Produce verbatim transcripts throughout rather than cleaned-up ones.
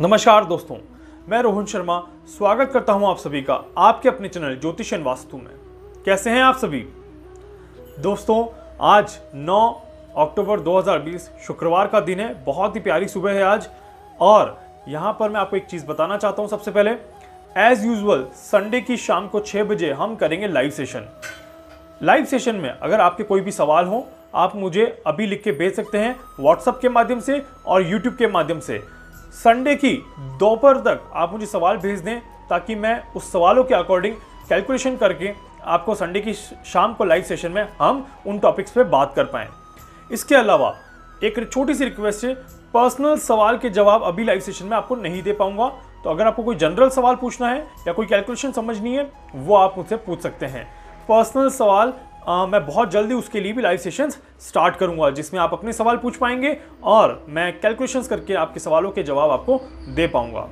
नमस्कार दोस्तों, मैं रोहन शर्मा स्वागत करता हूं आप सभी का आपके अपने चैनल ज्योतिष एंड वास्तु में। कैसे हैं आप सभी दोस्तों? आज नौ अक्टूबर दो हज़ार बीस शुक्रवार का दिन है। बहुत ही प्यारी सुबह है आज। और यहां पर मैं आपको एक चीज बताना चाहता हूं। सबसे पहले एज यूजुअल संडे की शाम को छह बजे हम करेंगे लाइव सेशन। लाइव सेशन में अगर आपके कोई भी सवाल हो आप मुझे अभी लिख के भेज सकते हैं व्हाट्सएप के माध्यम से और यूट्यूब के माध्यम से। संडे की दोपहर तक आप मुझे सवाल भेज दें ताकि मैं उस सवालों के अकॉर्डिंग कैलकुलेशन करके आपको संडे की शाम को लाइव सेशन में हम उन टॉपिक्स पे बात कर पाएं। इसके अलावा एक छोटी सी रिक्वेस्ट है, पर्सनल सवाल के जवाब अभी लाइव सेशन में आपको नहीं दे पाऊंगा। तो अगर आपको कोई जनरल सवाल पूछना है या कोई कैलकुलेशन समझनी है वो आप मुझसे पूछ सकते हैं। पर्सनल सवाल आ, मैं बहुत जल्दी उसके लिए भी लाइव सेशंस स्टार्ट करूंगा जिसमें आप अपने सवाल पूछ पाएंगे और मैं कैलकुलेशंस करके आपके सवालों के जवाब आपको दे पाऊंगा।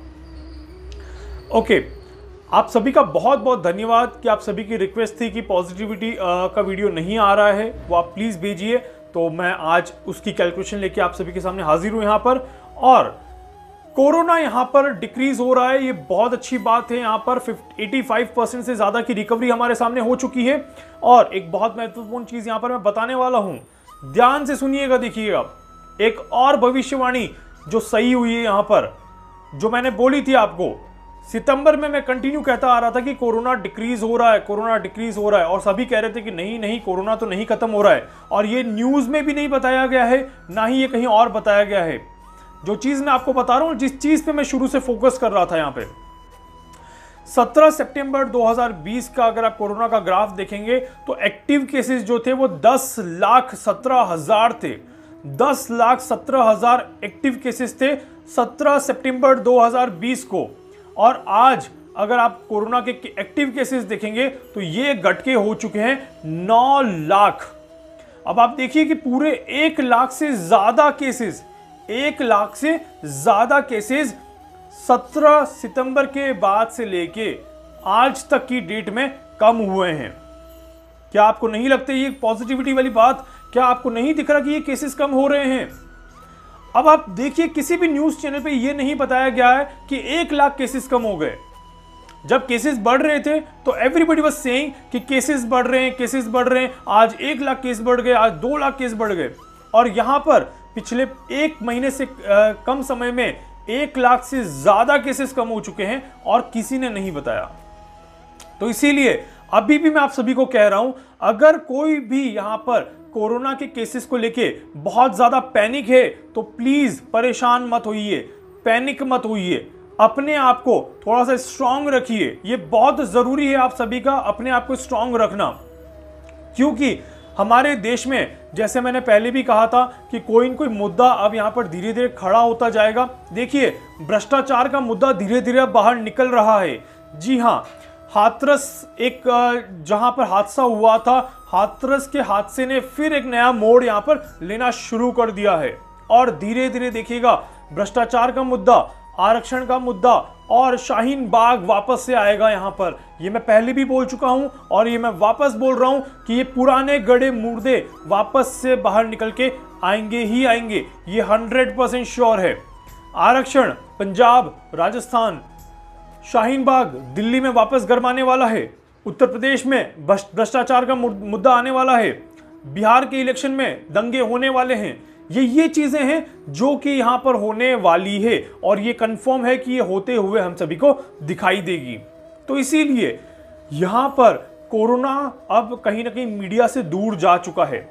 ओके, आप सभी का बहुत बहुत धन्यवाद कि आप सभी की रिक्वेस्ट थी कि पॉजिटिविटी का वीडियो नहीं आ रहा है, वो आप प्लीज़ भेजिए। तो मैं आज उसकी कैलकुलेशन लेके आप सभी के सामने हाजिर हूँ यहाँ पर। और कोरोना यहाँ पर डिक्रीज हो रहा है, ये बहुत अच्छी बात है। यहाँ पर पचासी परसेंट से ज़्यादा की रिकवरी हमारे सामने हो चुकी है। और एक बहुत महत्वपूर्ण चीज़ यहाँ पर मैं बताने वाला हूँ, ध्यान से सुनिएगा, देखिएगा। एक और भविष्यवाणी जो सही हुई है यहाँ पर, जो मैंने बोली थी आपको सितंबर में, मैं कंटिन्यू कहता आ रहा था कि कोरोना डिक्रीज हो रहा है, कोरोना डिक्रीज हो रहा है, और सभी कह रहे थे कि नहीं नहीं कोरोना तो नहीं खत्म हो रहा है। और ये न्यूज़ में भी नहीं बताया गया है, ना ही ये कहीं और बताया गया है। जो चीज मैं आपको बता रहा हूं, जिस चीज पे मैं शुरू से फोकस कर रहा था, यहां पे सत्रह सितंबर दो हज़ार बीस का अगर आप कोरोना का ग्राफ देखेंगे तो एक्टिव केसेस जो थे वो दस लाख सत्रह हजार थे। दस लाख सत्रह हजार एक्टिव केसेस थे सत्रह सितंबर दो हज़ार बीस को। और आज अगर आप कोरोना के एक्टिव केसेस देखेंगे तो ये घट के हो चुके हैं नौ लाख। अब आप देखिए कि पूरे एक लाख से ज्यादा केसेस एक लाख से ज्यादा केसेस सत्रह सितंबर के बाद से लेके आज तक की डेट में कम हुए हैं। क्या आपको नहीं लगता ये पॉजिटिविटी वाली बात? क्या आपको नहीं दिख रहा कि ये केसेस कम हो रहे हैं? अब आप देखिए, किसी भी न्यूज चैनल पे ये नहीं बताया गया है कि एक लाख केसेस कम हो गए। जब केसेस बढ़ रहे थे तो एवरीबॉडी वाज सेइंग कि केसेस बढ़ रहे हैं, केसेस बढ़ रहे हैं। आज एक लाख केस बढ़ गए, आज दो लाख केस बढ़ गए। और यहां पर पिछले एक महीने से आ, कम समय में एक लाख से ज्यादा केसेस कम हो चुके हैं और किसी ने नहीं बताया। तो इसीलिए अभी भी मैं आप सभी को कह रहा हूं, अगर कोई भी यहां पर कोरोना के केसेस को लेके बहुत ज्यादा पैनिक है तो प्लीज परेशान मत होइए, पैनिक मत होइए। अपने आप को थोड़ा सा स्ट्रांग रखिए। ये बहुत जरूरी है आप सभी का अपने आप को स्ट्रांग रखना, क्योंकि हमारे देश में, जैसे मैंने पहले भी कहा था, कि कोई न कोई मुद्दा अब यहाँ पर धीरे धीरे खड़ा होता जाएगा। देखिए, भ्रष्टाचार का मुद्दा धीरे धीरे बाहर निकल रहा है। जी हाँ, हाथरस एक जहां पर हादसा हुआ था, हाथरस के हादसे ने फिर एक नया मोड़ यहाँ पर लेना शुरू कर दिया है। और धीरे धीरे देखिएगा भ्रष्टाचार का मुद्दा, आरक्षण का मुद्दा और शाहीन बाग वापस से आएगा यहाँ पर। ये मैं पहले भी बोल चुका हूँ और ये मैं वापस बोल रहा हूँ कि ये पुराने गड़े मुर्दे वापस से बाहर निकल के आएंगे ही आएंगे, ये हंड्रेड परसेंट श्योर है। आरक्षण पंजाब, राजस्थान, शाहीन बाग दिल्ली में वापस गरमाने वाला है। उत्तर प्रदेश में भ्रष्टाचार का मुद्दा आने वाला है। बिहार के इलेक्शन में दंगे होने वाले हैं। ये ये चीजें हैं जो कि यहां पर होने वाली है और ये कंफर्म है कि ये होते हुए हम सभी को दिखाई देगी। तो इसीलिए यहां पर कोरोना अब कहीं ना कहीं मीडिया से दूर जा चुका है।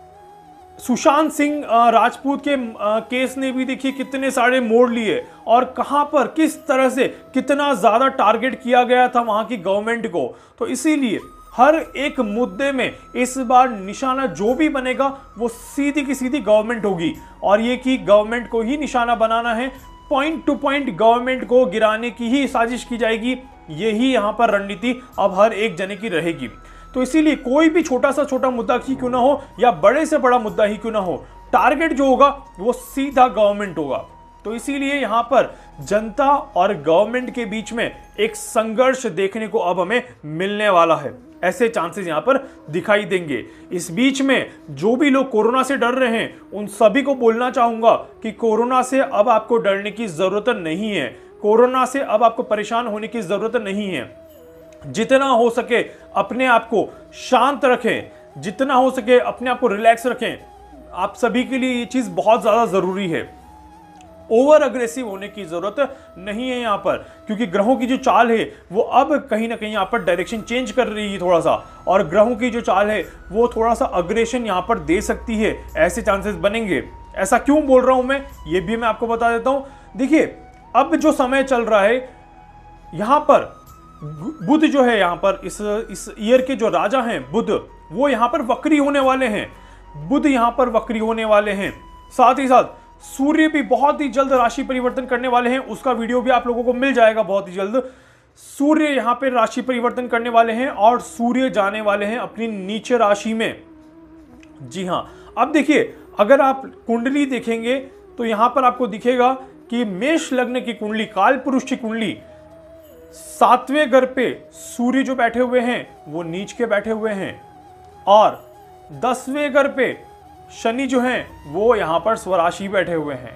सुशांत सिंह राजपूत के केस ने भी देखिए कितने सारे मोड़ लिए और कहां पर किस तरह से कितना ज्यादा टारगेट किया गया था वहां की गवर्नमेंट को। तो इसीलिए हर एक मुद्दे में इस बार निशाना जो भी बनेगा वो सीधी की सीधी गवर्नमेंट होगी। और ये कि गवर्नमेंट को ही निशाना बनाना है, पॉइंट टू पॉइंट गवर्नमेंट को गिराने की ही साजिश की जाएगी। यही यहाँ पर रणनीति अब हर एक जने की रहेगी। तो इसीलिए कोई भी छोटा सा छोटा मुद्दा ही क्यों ना हो या बड़े से बड़ा मुद्दा ही क्यों ना हो, टारगेट जो होगा वो सीधा गवर्नमेंट होगा। तो इसीलिए यहां पर जनता और गवर्नमेंट के बीच में एक संघर्ष देखने को अब हमें मिलने वाला है। ऐसे चांसेस यहां पर दिखाई देंगे। इस बीच में जो भी लोग कोरोना से डर रहे हैं उन सभी को बोलना चाहूंगा कि कोरोना से अब आपको डरने की जरूरत नहीं है, कोरोना से अब आपको परेशान होने की जरूरत नहीं है। जितना हो सके अपने आप को शांत रखें, जितना हो सके अपने आप को रिलैक्स रखें। आप सभी के लिए ये चीज बहुत ज्यादा जरूरी है। ओवर अग्रेसिव होने की जरूरत नहीं है यहां पर, क्योंकि ग्रहों की जो चाल है वो अब कहीं ना कहीं यहां पर डायरेक्शन चेंज कर रही है थोड़ा सा, और ग्रहों की जो चाल है वो थोड़ा सा अग्रेशन यहां पर दे सकती है, ऐसे चांसेस बनेंगे। ऐसा क्यों बोल रहा हूं मैं, ये भी मैं आपको बता देता हूं। देखिए अब जो समय चल रहा है यहां पर बुध जो है यहां पर इस इस ईयर के जो राजा हैं बुध, वो यहां पर वक्री होने वाले हैं। बुध यहां पर वक्री होने वाले हैं। साथ ही साथ सूर्य भी बहुत ही जल्द राशि परिवर्तन करने वाले हैं, उसका वीडियो भी आप लोगों को मिल जाएगा बहुत ही जल्द। सूर्य यहां पे राशि परिवर्तन करने वाले हैं और सूर्य जाने वाले हैं अपनी नीचे राशि में। जी हां, अब देखिए अगर आप कुंडली देखेंगे तो यहां पर आपको दिखेगा कि मेष लग्न की कुंडली, काल पुरुष की कुंडली, सातवें घर पे सूर्य जो बैठे हुए हैं वो नीच के बैठे हुए हैं, और दसवें घर पे शनि जो हैं वो यहां पर स्वराशि बैठे हुए हैं।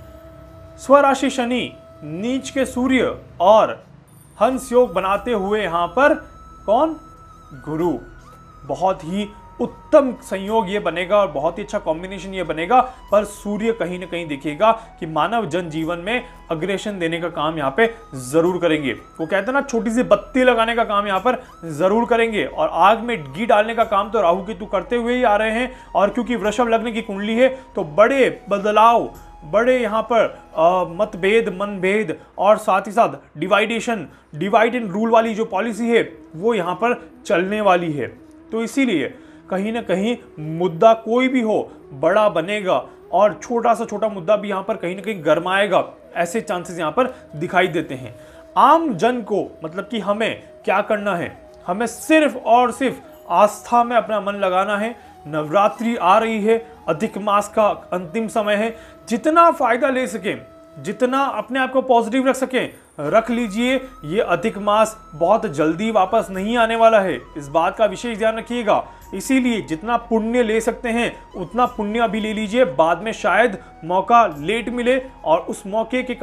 स्वराशि शनि, नीच के सूर्य और हंस योग बनाते हुए यहां पर कौन, गुरु। बहुत ही उत्तम संयोग ये बनेगा और बहुत ही अच्छा कॉम्बिनेशन ये बनेगा। पर सूर्य कहीं ना कहीं दिखेगा कि मानव जनजीवन में अग्रेशन देने का काम यहाँ पे जरूर करेंगे। वो कहते हैं ना छोटी सी बत्ती लगाने का काम यहाँ पर जरूर करेंगे, और आग में घी डालने का काम तो राहु केतु करते हुए ही आ रहे हैं। और क्योंकि वृषभ लग्न की कुंडली है तो बड़े बदलाव, बड़े यहाँ पर मतभेद, मनभेद और साथ ही साथ डिवाइडेशन, डिवाइड एंड रूल वाली जो पॉलिसी है वो यहाँ पर चलने वाली है। तो इसीलिए कहीं ना कहीं मुद्दा कोई भी हो बड़ा बनेगा, और छोटा सा छोटा मुद्दा भी यहां पर कहीं ना कहीं गरमाएगा, ऐसे चांसेस यहां पर दिखाई देते हैं। आम जन को मतलब कि हमें क्या करना है, हमें सिर्फ और सिर्फ आस्था में अपना मन लगाना है। नवरात्रि आ रही है, अधिक मास का अंतिम समय है, जितना फायदा ले सकें, जितना अपने आप को पॉजिटिव रख सकें रख लीजिए। ये अधिक मास बहुत जल्दी वापस नहीं आने वाला है, इस बात का विशेष ध्यान रखिएगा। इसीलिए जितना पुण्य ले सकते हैं उतना पुण्य अभी ले लीजिए, बाद में शायद मौका लेट मिले और उस मौके के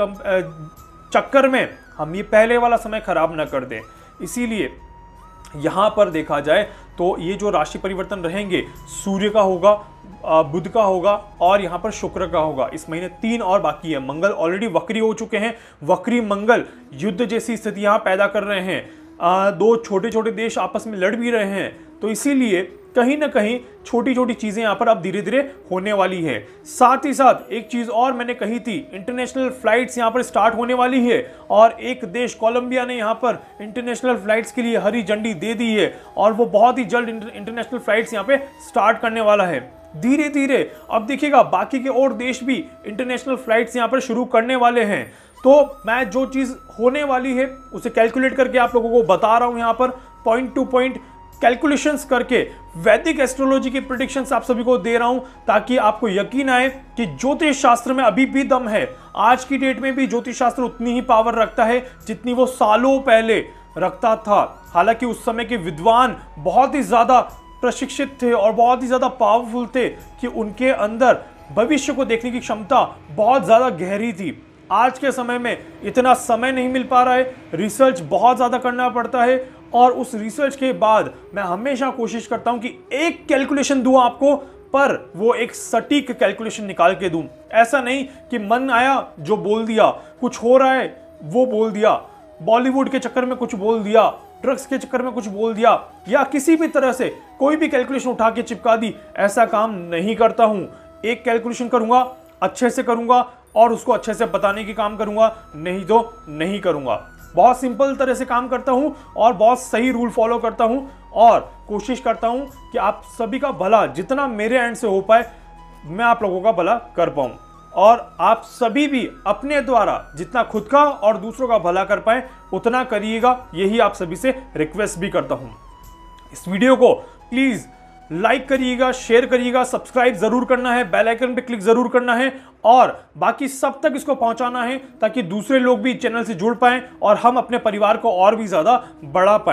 चक्कर में हम ये पहले वाला समय खराब ना कर दें। इसीलिए यहां पर देखा जाए तो ये जो राशि परिवर्तन रहेंगे, सूर्य का होगा, बुध का होगा और यहां पर शुक्र का होगा। इस महीने तीन और बाकी है। मंगल ऑलरेडी वक्री हो चुके हैं। वक्री मंगल युद्ध जैसी स्थिति यहां पैदा कर रहे हैं। दो छोटे छोटे देश आपस में लड़ भी रहे हैं, तो इसीलिए कहीं ना कहीं छोटी छोटी चीजें यहां पर अब धीरे धीरे होने वाली है। साथ ही साथ एक चीज और मैंने कही थी, इंटरनेशनल फ्लाइट्स यहां पर स्टार्ट होने वाली है, और एक देश कोलंबिया ने यहां पर इंटरनेशनल फ्लाइट्स के लिए हरी झंडी दे दी है, और वो बहुत ही जल्द इंटरनेशनल फ्लाइट्स यहां पे स्टार्ट करने वाला है धीरे धीरे। अब देखिएगा बाकी के और देश भी इंटरनेशनल फ्लाइट्स यहां पर शुरू करने वाले हैं। तो मैं जो चीज होने वाली है उसे कैलकुलेट करके आप लोगों को बता रहा हूं, यहां पर पॉइंट टू पॉइंट कैलकुलेशंस करके वैदिक एस्ट्रोलॉजी की प्रेडिक्शंस आप सभी को दे रहा हूं, ताकि आपको यकीन आए कि ज्योतिष शास्त्र में अभी भी दम है। आज की डेट में भी ज्योतिष शास्त्र उतनी ही पावर रखता है जितनी वो सालों पहले रखता था। हालांकि उस समय के विद्वान बहुत ही ज्यादा प्रशिक्षित थे और बहुत ही ज्यादा पावरफुल थे कि उनके अंदर भविष्य को देखने की क्षमता बहुत ज्यादा गहरी थी। आज के समय में इतना समय नहीं मिल पा रहा है, रिसर्च बहुत ज्यादा करना पड़ता है, और उस रिसर्च के बाद मैं हमेशा कोशिश करता हूं कि एक कैलकुलेशन दूं आपको, पर वो एक सटीक कैलकुलेशन निकाल के दूं। ऐसा नहीं कि मन आया जो बोल दिया, कुछ हो रहा है वो बोल दिया, बॉलीवुड के चक्कर में कुछ बोल दिया, ड्रग्स के चक्कर में कुछ बोल दिया, या किसी भी तरह से कोई भी कैलकुलेशन उठा के चिपका दी। ऐसा काम नहीं करता हूं। एक कैलकुलेशन करूंगा, अच्छे से करूंगा और उसको अच्छे से बताने की काम करूंगा, नहीं तो नहीं करूंगा। बहुत सिंपल तरह से काम करता हूं और बहुत सही रूल फॉलो करता हूं, और कोशिश करता हूं कि आप सभी का भला जितना मेरे एंड से हो पाए मैं आप लोगों का भला कर पाऊं, और आप सभी भी अपने द्वारा जितना खुद का और दूसरों का भला कर पाए उतना करिएगा। यही आप सभी से रिक्वेस्ट भी करता हूं। इस वीडियो को प्लीज लाइक करिएगा, शेयर करिएगा, सब्सक्राइब जरूर करना है, बेल आइकन पे क्लिक जरूर करना है, और बाकी सब तक इसको पहुंचाना है ताकि दूसरे लोग भी चैनल से जुड़ पाएं और हम अपने परिवार को और भी ज्यादा बढ़ा पाएं।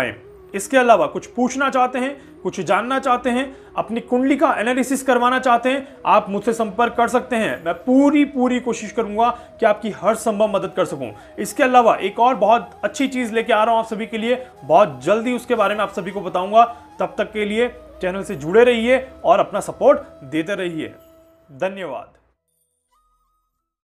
इसके अलावा कुछ पूछना चाहते हैं, कुछ जानना चाहते हैं, अपनी कुंडली का एनालिसिस करवाना चाहते हैं, आप मुझसे संपर्क कर सकते हैं। मैं पूरी पूरी कोशिश करूंगा कि आपकी हर संभव मदद कर सकूं। इसके अलावा एक और बहुत अच्छी चीज लेके आ रहा हूं आप सभी के लिए, बहुत जल्दी उसके बारे में आप सभी को बताऊंगा। तब तक के लिए चैनल से जुड़े रहिए और अपना सपोर्ट देते रहिए। धन्यवाद।